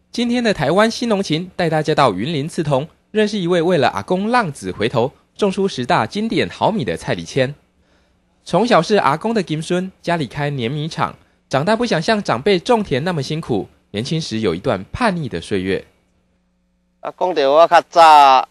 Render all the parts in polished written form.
今天的台湾新农情带大家到云林刺桐，认识一位为了阿公浪子回头，种出10大经典好米的蔡礼谦。从小是阿公的金孙，家里开碾米厂，长大不想像长辈种田那么辛苦，年轻时有一段叛逆的岁月。 讲到我较早，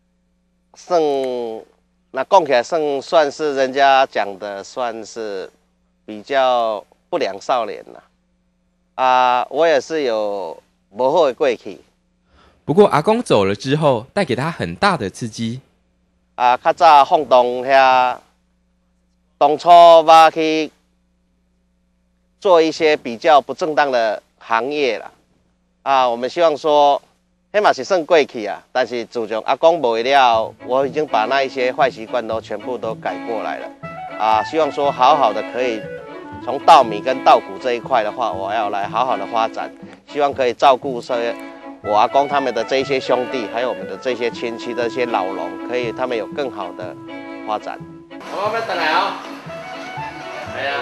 那讲起来算是人家讲的，算是比较不良少年啦。我也是有不好的过去。 不过阿公走了之后，带给他很大的刺激。 较早放动遐，当初我去做一些比较不正当的行业啦。我们希望说，迄嘛是算过去啊。但是自从阿公没了，我已经把那一些坏习惯都全部都改过来了。希望说好好的可以从稻米跟稻谷这一块的话，我要来好好的发展，希望可以照顾我阿公他们的这一些兄弟，还有我们的这些亲戚这些老农，可以他们有更好的发展。我们等来哦。哎呀，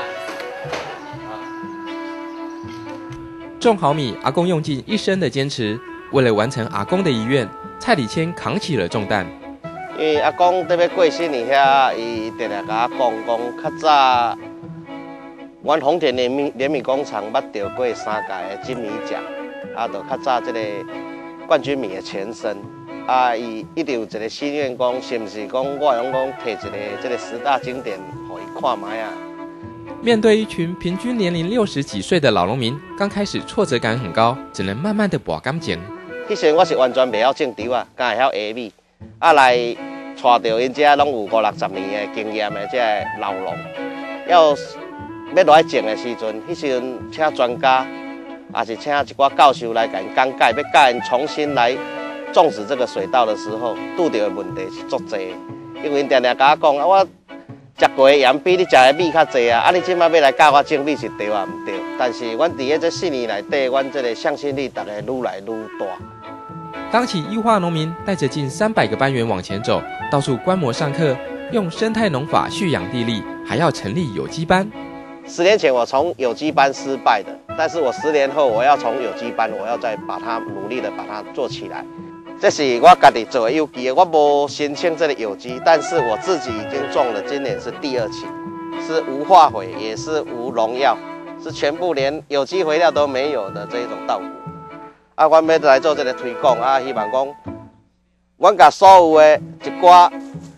种好米，阿公用尽一生的坚持，为了完成阿公的遗愿，蔡礼谦扛起了重担。 因为阿公在要过身的遐，伊常常甲我讲，较早，阮丰田碾米工厂捌得过3届的金米奖，就较早这个冠军米的前身。伊一直有一个心愿，讲是不是讲我用讲摕一个这个10大经典，互伊看卖啊。 面对一群平均年龄60几岁的老农民，刚开始挫折感很高，只能慢慢的拔感情。 迄时我是完全袂晓种稻啊，敢会晓下米，来带着因遮拢有50-60年的经验的这个老农，要来种的时阵，迄时阵请专家，也是请一寡教授来甲因讲解，要教因重新来种植这个水稻的时候，拄到的问题是足侪。因为因常常甲我讲，我食过的盐比你食的米较侪啊，你即摆要来教我种米是对啊，毋对？但是阮伫这4年内底，阮这个向心力，大家愈来愈大。 当起医化农民，带着近300个班员往前走，到处观摩上课，用生态农法蓄养地力，还要成立有机班。 10年前我从有机班失败的，但是我10年后我要从有机班，我要再把它努力的把它做起来。这是我家己做的有机的，我无申请这个有机，但是我自己已经种了，今年是第2期，是无化肥，也是无农药，是全部连有机肥料都没有的这一种稻谷。我要来做这个推广希望讲，我把所有的一寡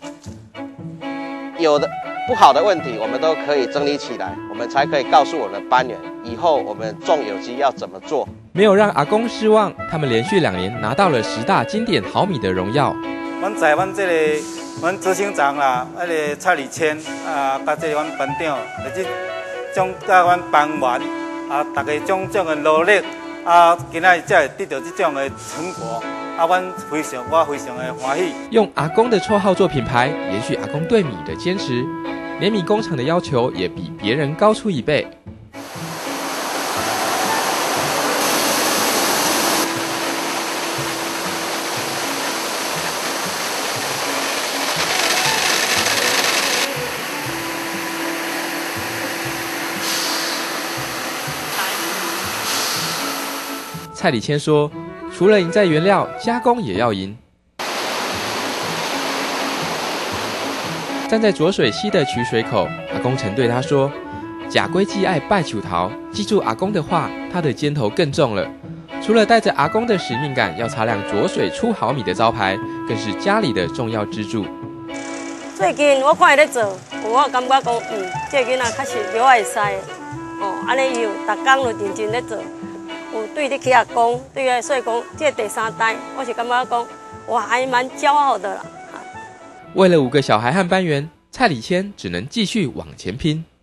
有的不好的问题，我们都可以整理起来，我们才可以告诉我们的班员，以后我们种有机要怎么做。 没有让阿公失望，他们连续2年拿到了10大经典好米的荣耀。 阮在阮这个阮执行长啦，个蔡礼谦甲这个阮班长，或者种甲阮班员大家种的努力今仔才会得到这种的成果我非常的欢喜。 用阿公的绰号做品牌，延续阿公对米的坚持。碾米工厂的要求也比别人高出1倍。蔡礼谦说，除了赢在原料，加工也要赢。站在浊水溪的取水口，阿公曾对他说：“假龟既爱拜求桃，记住阿公的话，他的肩头更重了。”除了带着阿公的使命感，要擦亮浊水出好米的招牌，更是家里的重要支柱。 最近我看伊咧做，我感觉讲，这囡仔确实了会使安尼伊有逐工就认真咧做。有对你去阿公，对所以讲这第3代，我是感觉讲我还蛮骄傲的啦。 为了5个小孩和班员，蔡礼谦只能继续往前拼。